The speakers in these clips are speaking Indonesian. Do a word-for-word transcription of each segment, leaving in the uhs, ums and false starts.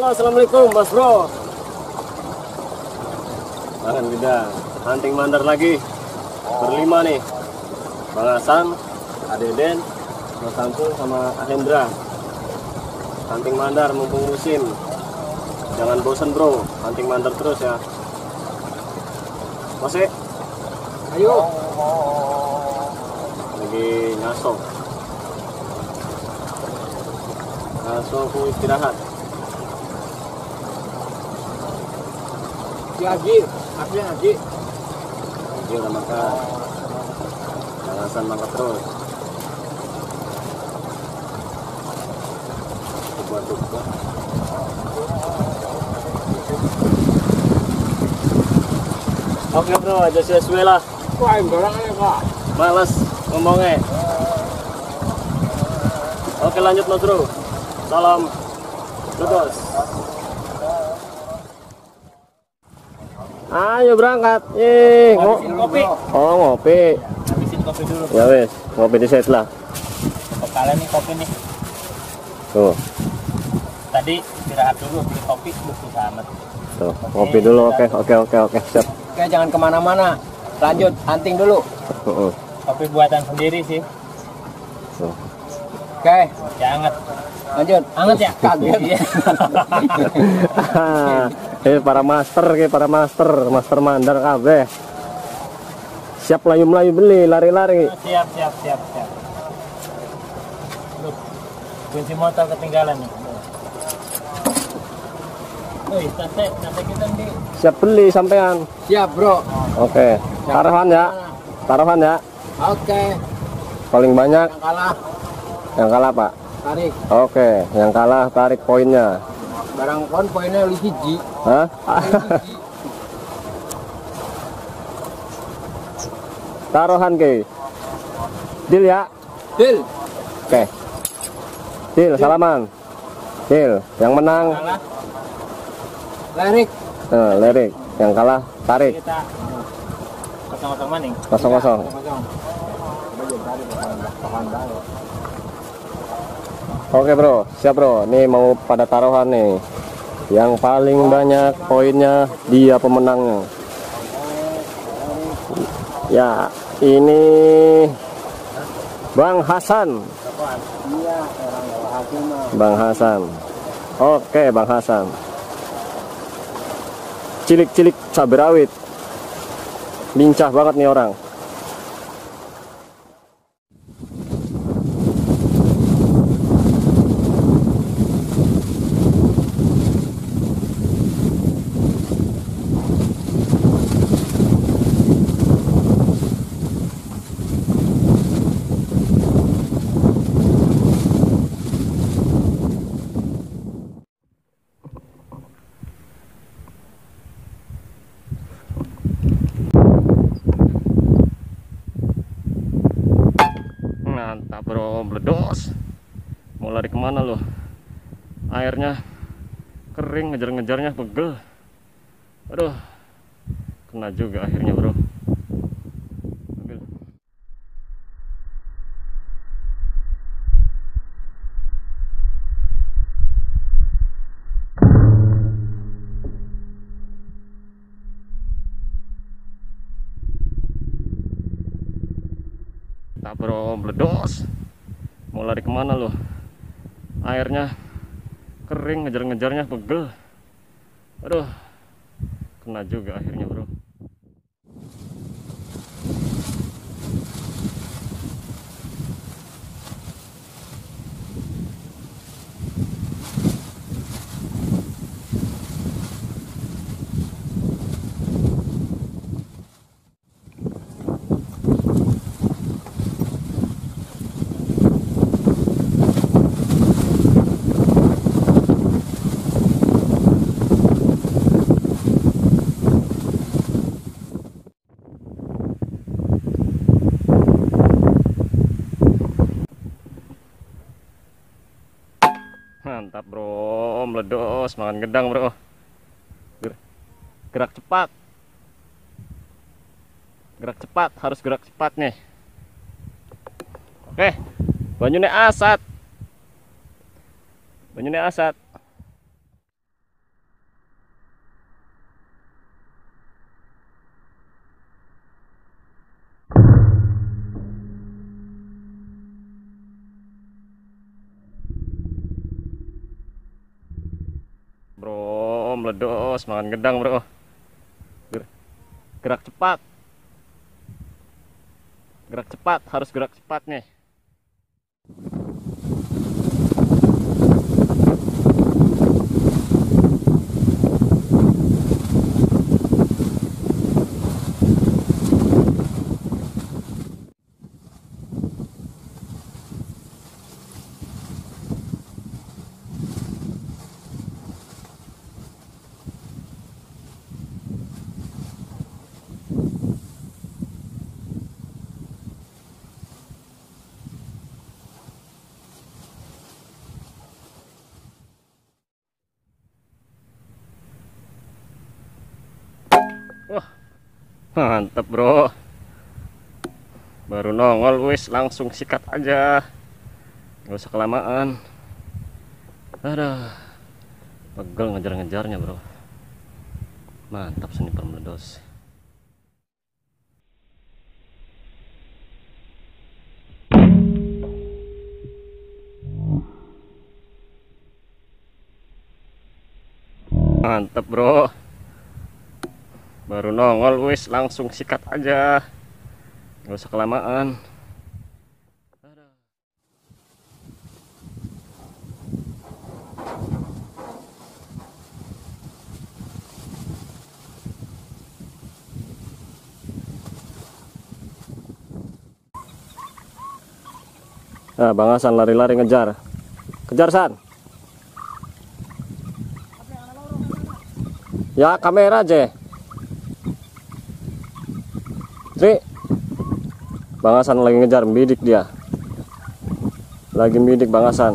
Halo, assalamualaikum Mas Bro. Nah, kita hunting mandar lagi berlima nih. Bang Hasan, Adeden, Mas Sampul sama Ahendra. Hunting mandar mumpung musim. Jangan bosan bro, hunting mandar terus ya. Masih? Ayo. Lagi ngaso. Ngaso ku istirahat. Si Haji, asli Haji. Haji udah makan. Bang Hasan makan terus. Coba-coba. Oke bro, aja sesuai lah. Wah, barangnya kak. Males ngomongnya. Oke lanjut mas bro. Salam ledos. Ayo berangkat. Yeay, ngopi. Oh ngopi. Habisin kopi dulu. Ya wes, ngopi di set lah. Untuk kalian nih kopi nih. Tuh. Tadi istirahat dulu beli kopi lusuh amat. Tuh, ngopi dulu. Oke, oke, oke, oke, siap. Oke, jangan kemana-mana. Lanjut hunting dulu. Uh -uh. Kopi buatan sendiri sih. Tuh. Oke, jangan. Lanjut, anget ya? Kaget ya. Eh para master ke para master, master mandar kabeh. Siap layu-layu beli, lari-lari. Siap, siap, siap, siap. Loh, kunci motor ketinggalan nih. Woi, tante, tante kita nih. Siap beli sampean. Siap, bro. Oke, taruhan ya. Taruhan ya. Oke. Paling banyak Yang kalah yang kalah, Pak. tarik. Oke, yang kalah tarik poinnya. Barang kon poinnya li hiji. Hah? Taruhan ke. Deal ya. Deal. Oke. Deal, salaman. Deal, yang menang Kalah. Lerik. eh, lirik, yang kalah tarik. Kita kosong-kosong maning. Kosong-kosong. Oke bro, siap bro. Nih mau pada taruhan nih. Yang paling banyak poinnya dia pemenangnya. Ya, ini Bang Hasan. Bang Hasan. Oke, Bang Hasan. Cilik-cilik cabai rawit. Lincah banget nih orang. Mantap bro, bledos. Mau lari kemana loh? Airnya kering, ngejar-ngejarnya pegel. Aduh, kena juga akhirnya bro. Ambil. Tak bro, bledos. Mau lari kemana loh? Airnya kering, ngejar-ngejarnya pegel. Aduh, kena juga akhirnya bro. Mantap bro, meledos, makan gedang bro. Gerak cepat. Gerak cepat, harus gerak cepat nih. Oke, banyune asat. Banyune asat. meledos, makan gedang bro. Gerak cepat, gerak cepat, harus gerak cepat nih. Wah, mantep bro. Baru nongol wis langsung sikat aja, nggak usah kelamaan. Aduh, pegel ngejar-ngejarnya bro. Mantap sniper meledos. Mantap bro. Baru nongol wis langsung sikat aja, nggak usah kelamaan. Nah, Bang Hasan lari-lari ngejar. Kejar San. Ya kamera aja. Tri, Bang Hasan lagi ngejar, bidik dia. Lagi bidik Bang Hasan.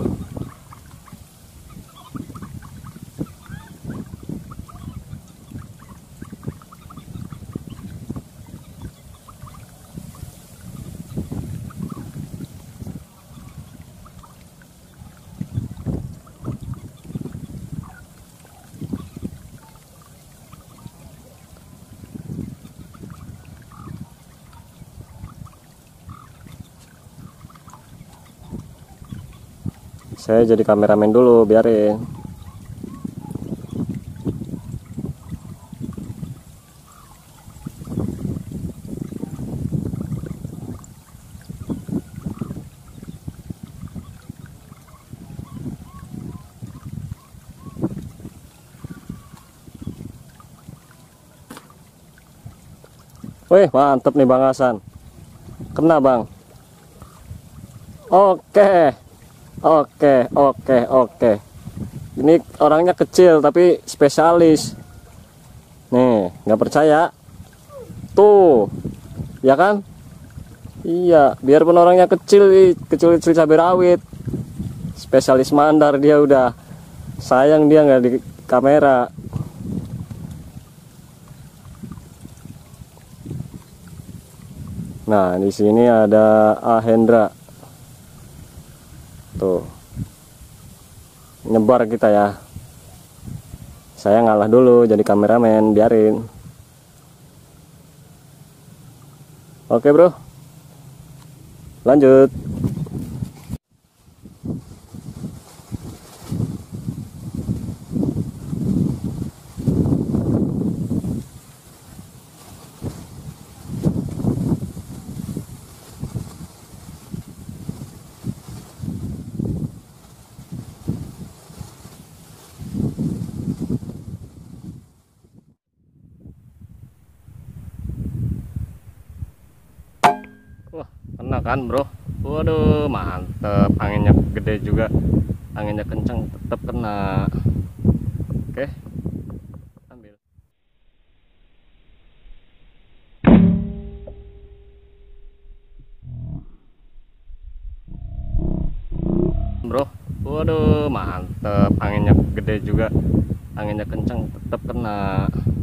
Saya jadi kameramen dulu, biarin. Wih, mantep nih Bang Hasan. Kena Bang. Oke. Oke, oke, oke. Ini orangnya kecil tapi spesialis. Nih, nggak percaya? Tuh, ya kan? Iya, biarpun orangnya kecil, kecil-kecil cabai rawit, spesialis mandar dia udah. Sayang dia nggak di kamera. Nah, di sini ada Ahendra. Tuh, nyebar kita ya. Saya ngalah dulu jadi kameramen, biarin. Oke bro, lanjut. Wah, kena kan bro. Waduh, mantep. Anginnya gede juga, anginnya kencang, tetap kena. Oke, ambil bro. Waduh, mantep. Anginnya gede juga, anginnya kencang, tetap kena.